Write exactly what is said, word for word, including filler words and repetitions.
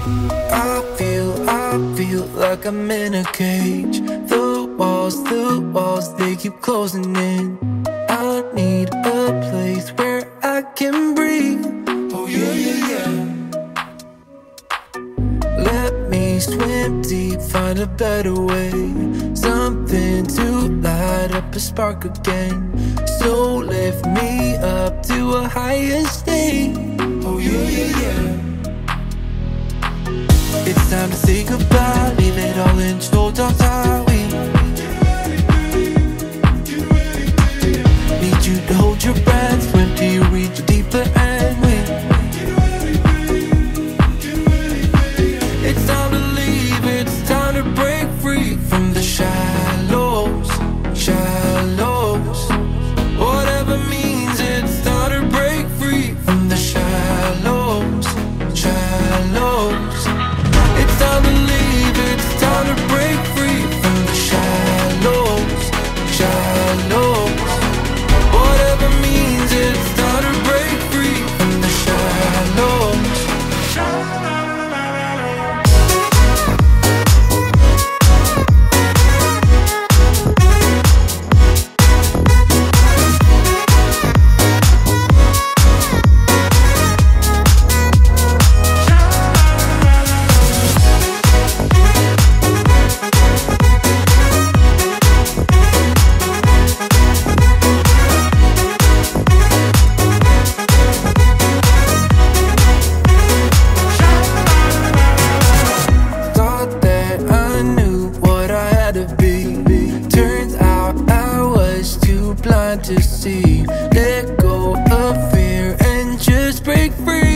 I feel, I feel like I'm in a cage. The walls, the walls, they keep closing in. I need a place where I can breathe. Oh yeah, yeah, yeah. Let me swim deep, find a better way. Something to light up a spark again. So lift me up to a higher state. Oh yeah, yeah, yeah. It's time to say goodbye, leave it all in old dogs highway. Need you to hold your breath, swim till you reach a deeper end. It's time to leave, it's time to break free from the shallows, shallows. Whatever means, it's time to break free from the shallows, shallows. It's time to leave, it's time to break free from the shallows, shallows. Whatever means, it's time to break free from the shallows. To see, let go of fear and just break free.